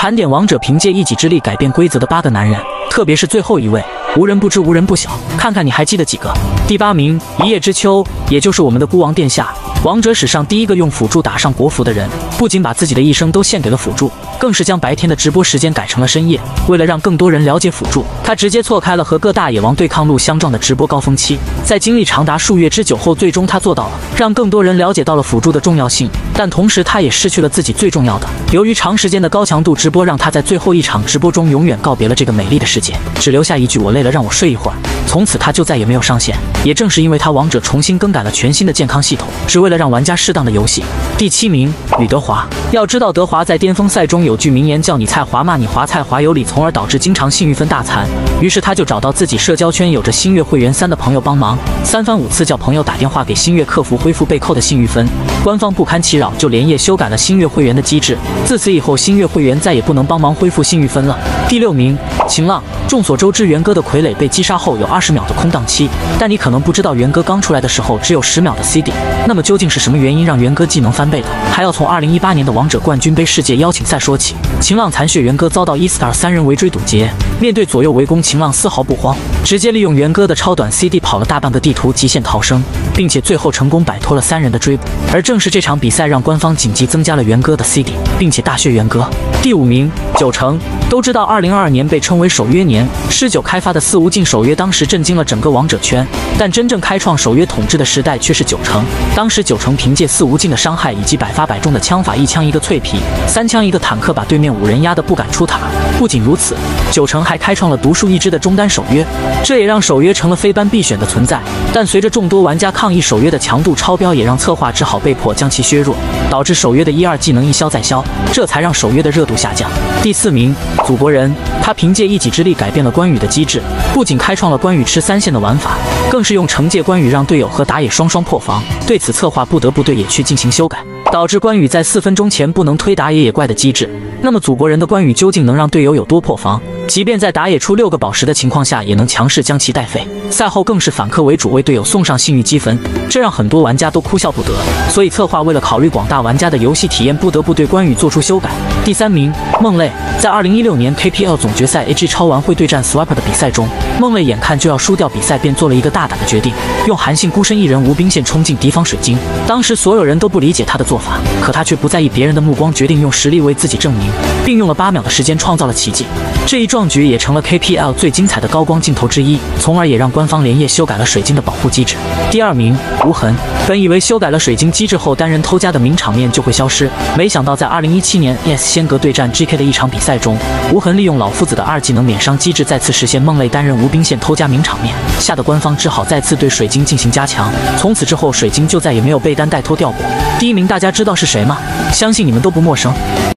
盘点王者凭借一己之力改变规则的8个男人，特别是最后一位，无人不知无人不晓，看看你还记得几个？第8名，一叶知秋，也就是我们的孤王殿下。王者史上第一个用辅助打上国服的人，不仅把自己的一生都献给了辅助，更是将白天的直播时间改成了深夜。为了让更多人了解辅助，他直接错开了和各大野王对抗路相撞的直播高峰期。在经历长达数月之久后，最终他做到了，让更多人了解到了辅助的重要性。但同时，他也失去了自己最重要的。由于长时间的高强度直播，让他在最后一场直播中永远告别了这个美丽的世界，只留下一句“我累了，让我睡一会儿”。从此他就再也没有上线。也正是因为他，王者重新更改了全新的健康系统，只为了让玩家适当的游戏。第7名，吕德华。要知道，德华在巅峰赛中有句名言，叫你菜华骂你华菜华有理，从而导致经常信誉分大残。于是他就找到自己社交圈有着星月会员3的朋友帮忙，3番5次叫朋友打电话给星月客服恢复被扣的信誉分。官方不堪其扰，就连夜修改了星月会员的机制。自此以后，星月会员再也不能帮忙恢复信誉分了。第6名，晴浪。众所周知，元歌的傀儡被击杀后有20秒的空档期，但你可能不知道，元歌刚出来的时候只有10秒的 CD。那么究竟是什么原因让元歌技能翻倍的？还要从2018年的王者冠军杯世界邀请赛说起。晴浪残血元歌遭到 eStar 3人围追堵截，面对左右围攻，晴浪丝毫不慌，直接利用元歌的超短 CD 跑了大半个地图极限逃生，并且最后成功摆脱了3人的追捕。而正是这场比赛让官方紧急增加了元歌的 CD， 并且大削元歌。第5名，九成。都知道2022年被称为守约年，狮9开发的4无尽守约当时震惊了整个王者圈，但真正开创守约统治的时代却是九成。当时九成凭借4无尽的伤害以及百发百中的枪法，1枪1个脆皮，3枪1个坦克，把对面5人压得不敢出塔。不仅如此，九成还开创了独树一帜的中单守约，这也让守约成了非班必选的存在。但随着众多玩家抗议守约的强度超标，也让策划只好被迫将其削弱，导致守约的1、2技能一消再消，这才让守约的热度下降。第4名，祖国人。他凭借一己之力改变了关羽的机制，不仅开创了关羽吃3线的玩法，更是用惩戒关羽让队友和打野双双破防。对此，策划不得不对野区进行修改，导致关羽在4分钟前不能推打野怪的机制。那么祖国人的关羽究竟能让队友有多破防？即便在打野出6个宝石的情况下，也能强势将其带飞。赛后更是反客为主，为队友送上信誉积分，这让很多玩家都哭笑不得。所以策划为了考虑广大玩家的游戏体验，不得不对关羽做出修改。第3名，梦泪。在2016年 KPL 总决赛 AG 超玩会对战 Swiper 的比赛中，梦泪眼看就要输掉比赛，便做了一个大胆的决定，用韩信孤身一人无兵线冲进敌方水晶。当时所有人都不理解他的做法，可他却不在意别人的目光，决定用实力为自己证明，并用了8秒的时间创造了奇迹。这一壮举也成了 KPL 最精彩的高光镜头之一，从而也让官方连夜修改了水晶的保护机制。第2名，无痕。本以为修改了水晶机制后，单人偷家的名场面就会消失，没想到在2017年 ES 仙阁对战 GK 的一场比赛中，无痕利用老夫子的2技能免伤机制，再次实现梦泪单人无兵线偷家名场面，吓得官方只好再次对水晶进行加强。从此之后，水晶就再也没有被单带偷掉过。第1名大家知道是谁吗？相信你们都不陌生。